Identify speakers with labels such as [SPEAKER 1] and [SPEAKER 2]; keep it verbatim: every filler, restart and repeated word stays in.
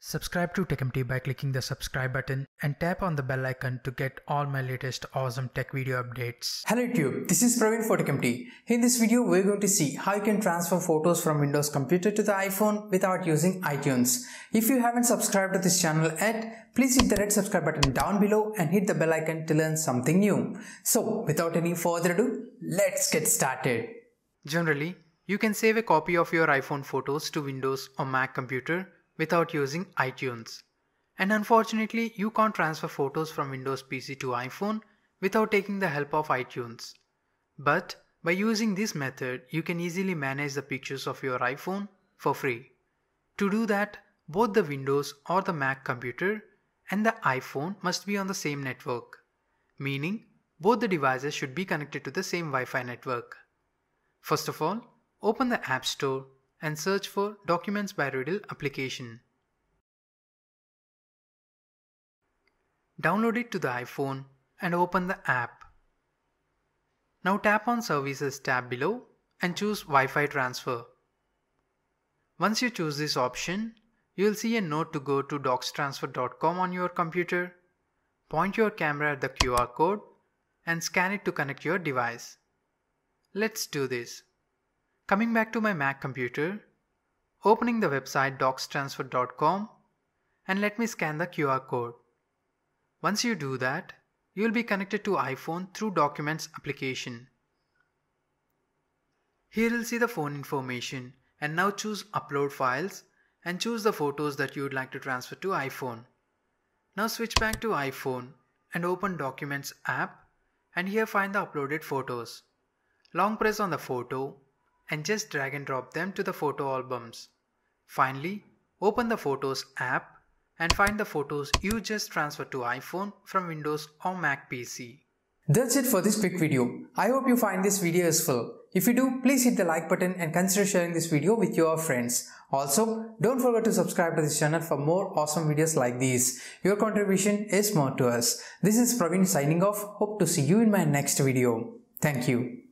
[SPEAKER 1] Subscribe to TechEmpty by clicking the subscribe button and tap on the bell icon to get all my latest awesome tech video updates.
[SPEAKER 2] Hello YouTube, this is Praveen for TechEmpty. In this video, we're going to see how you can transfer photos from Windows computer to the iPhone without using iTunes. If you haven't subscribed to this channel yet, please hit the red subscribe button down below and hit the bell icon to learn something new. So without any further ado, let's get started.
[SPEAKER 1] Generally, you can save a copy of your iPhone photos to Windows or Mac computer without using iTunes. And unfortunately, you can't transfer photos from Windows P C to iPhone without taking the help of iTunes. But by using this method, you can easily manage the pictures of your iPhone for free. To do that, both the Windows or the Mac computer and the iPhone must be on the same network, meaning both the devices should be connected to the same Wi-Fi network. First of all, open the App Store and search for Documents by Readdle application. Download it to the iPhone and open the app. Now tap on Services tab below and choose Wi-Fi transfer. Once you choose this option, you will see a note to go to docs transfer dot com on your computer. Point your camera at the Q R code and scan it to connect your device. Let's do this. Coming back to my Mac computer, opening the website docs transfer dot com, and let me scan the Q R code. Once you do that, you will be connected to iPhone through Documents application. Here you'll see the phone information, and now choose Upload Files and choose the photos that you would like to transfer to iPhone. Now switch back to iPhone and open Documents app, and here find the uploaded photos. Long press on the photo and just drag and drop them to the photo albums. Finally, open the Photos app and find the photos you just transferred to iPhone from Windows or Mac P C.
[SPEAKER 2] That's it for this quick video. I hope you find this video useful. If you do, please hit the like button and consider sharing this video with your friends. Also, don't forget to subscribe to this channel for more awesome videos like these. Your contribution is more to us. This is Praveen signing off. Hope to see you in my next video. Thank you.